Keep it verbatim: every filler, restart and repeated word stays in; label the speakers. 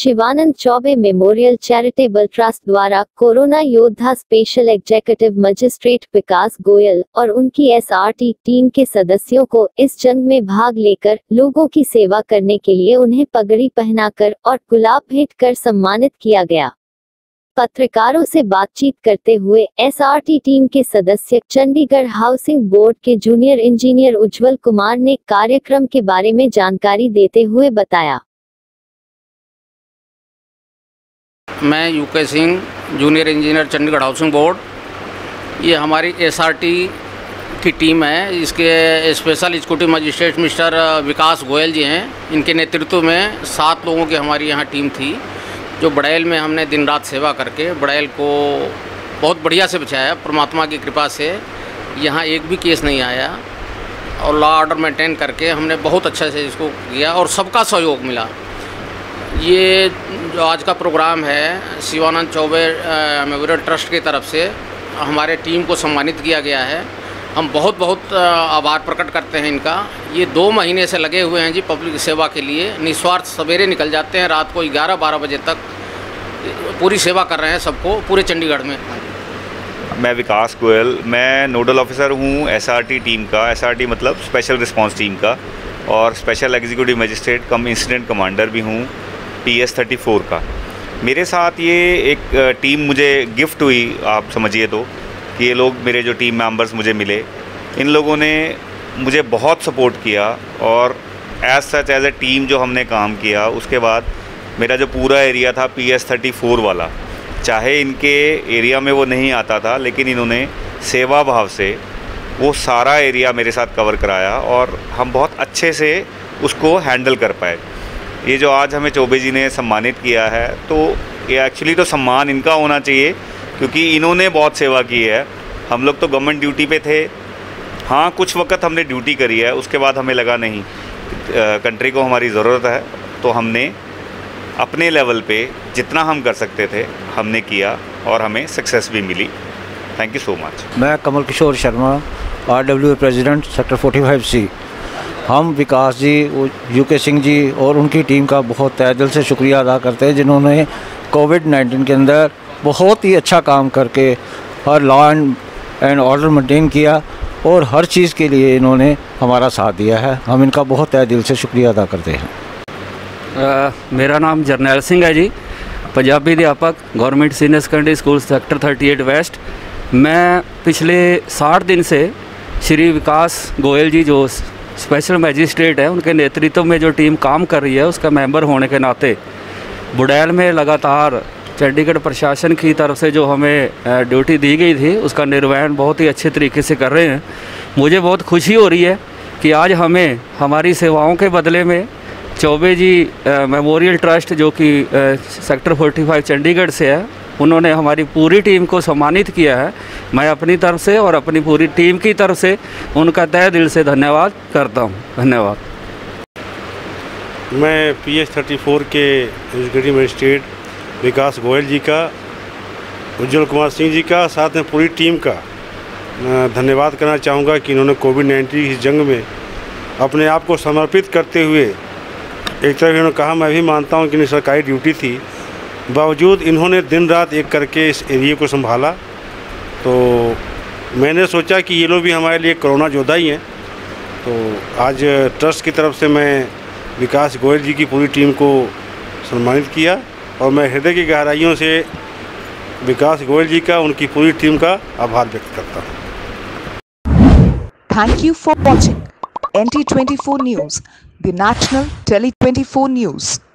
Speaker 1: Shivanand Choubey memorial charitable trust द्वारा corona योद्धा special executive magistrate Vikas Goyal और उनकी एसआरटी टीम के सदस्यों को इस जंग में भाग लेकर लोगों की सेवा करने के लिए उन्हें पगड़ी पहनाकर और गुलाब भेंट कर सम्मानित किया गया। पत्रकारों से बातचीत करते हुए एसआरटी टीम के सदस्य चंडीगढ़ हाउसिंग बोर्ड के जूनियर इंजीनियर उज्जवल कुमार ने कार्यक्रम के बारे में जानकारी देते हुए बताया।
Speaker 2: मैं UK Singh, junior engineer Chandigarh housing board. ये हमारी एसआरटी की टीम है। इसके special executive magistrate mister Vikas Goyal ji हैं। इनके नेतृत्व में सात लोगों की हमारी यहाँ टीम थी, जो बड़ैल में हमने दिन रात सेवा करके बड़ैल को बहुत बढ़िया से बचाया। परमात्मा की कृपा से यहाँ एक भी केस नहीं आया और लॉ ऑर्डर मेंटेन करके हमने बहुत अच्छे से इसको किया और सबका सहयोग मिला। ये जो आज का प्रोग्राम है, शिवानंद चौबे मेमोरियल ट्रस्ट की तरफ से हमारे टीम को सम्मानित किया गया है। हम बहुत बहुत आभार प्रकट करते हैं इनका। ये दो महीने से लगे हुए हैं जी पब्लिक सेवा के लिए, निस्वार्थ। सवेरे निकल जाते हैं, रात को ग्यारह बारह बजे तक पूरी सेवा कर रहे हैं सबको, पूरे चंडीगढ़ में।
Speaker 3: मैं विकास गोयल, मैं नोडल ऑफिसर हूँ एसआरटी टीम का। एसआरटी मतलब स्पेशल रिस्पांस टीम का, और special executive magistrate cum incident commander भी हूँ पी एस थर्टी फोर का। मेरे साथ ये एक टीम मुझे गिफ्ट हुई, आप समझिए तो, कि ये लोग मेरे जो टीम मेंबर्स मुझे मिले, इन लोगों ने मुझे बहुत सपोर्ट किया और as such as a team जो हमने काम किया। उसके बाद मेरा जो पूरा एरिया था पी एस थर्टी फोर वाला, चाहे इनके एरिया में वो नहीं आता था, लेकिन इन्होंने सेवा भाव से वो सारा एरिया मेरे साथ कवर कराया और हम बहुत अच्छे से उसको हैंडल कर पाए। ये जो आज हमें चौबे जी ने सम्मानित किया है, तो ये एक्चुअली तो सम्मान इनका होना चाहिए, क्योंकि इन्होंने बहुत सेवा की है। हम लोग तो गवर्नमेंट ड्यूटी पे थे, हाँ कुछ वक्त हमने ड्यूटी करी है, उसके बाद हमें लगा नहीं कंट्री को हमारी ज़रूरत है, तो हमने अपने लेवल पे जितना हम कर सकते थे हमने किया और हमें सक्सेस भी मिली। Thank you so much.
Speaker 4: मैं Kamal Kishore Sharma, R W president sector forty five C. हम विकास जी, यूके सिंह जी और उनकी टीम का बहुत तहे दिल से शुक्रिया अदा करते हैं, जिन्होंने कोविड नाइन्टीन के अंदर बहुत ही अच्छा काम करके हर law and and order maintain किया और हर चीज़ के लिए इन्होंने हमारा साथ दिया है। हम इनका बहुत तहे दिल से शुक्रिया अदा करते हैं।
Speaker 5: आ, मेरा नाम जरनैल सिंह है जी, पंजाबी अध्यापक, government senior secondary school sector thirty eight west. मैं पिछले साठ दिन से श्री विकास गोयल जी जो स्पेशल मैजिस्ट्रेट है, उनके नेतृत्व में जो टीम काम कर रही है, उसका मेंबर होने के नाते बुड़ैल में लगातार चंडीगढ़ प्रशासन की तरफ से जो हमें ड्यूटी दी गई थी, उसका निर्वहन बहुत ही अच्छे तरीके से कर रहे हैं। मुझे बहुत खुशी हो रही है कि आज हमें हमारी सेवाओं के बदले में चौबे जी मेमोरियल ट्रस्ट, जो कि सेक्टर फोर्टी फाइव चंडीगढ़ से है, उन्होंने हमारी पूरी टीम को सम्मानित किया है। मैं अपनी तरफ से और अपनी पूरी टीम की तरफ से उनका तहे दिल से धन्यवाद करता हूँ। धन्यवाद।
Speaker 6: मैं पी एस थर्टी फोर के एग्जीक्यूटिव मजिस्ट्रेट विकास गोयल जी का, उज्जवल कुमार सिंह जी का, साथ में पूरी टीम का धन्यवाद करना चाहूँगा कि इन्होंने कोविड नाइन्टीन की जंग में अपने आप को समर्पित करते हुए, एक तरफ इन्होंने कहा, मैं भी मानता हूँ कि इन्हें सरकारी ड्यूटी थी, बावजूद इन्होंने दिन रात एक करके इस एरिया को संभाला। तो मैंने सोचा कि ये लोग भी हमारे लिए कोरोना योद्धा ही हैं। तो आज ट्रस्ट की तरफ से मैं विकास गोयल जी की पूरी टीम को सम्मानित किया और मैं हृदय की गहराइयों से विकास गोयल जी का, उनकी पूरी टीम का आभार व्यक्त करता हूँ।
Speaker 7: Thank you for watching N T twenty four news, the national tele twenty four news.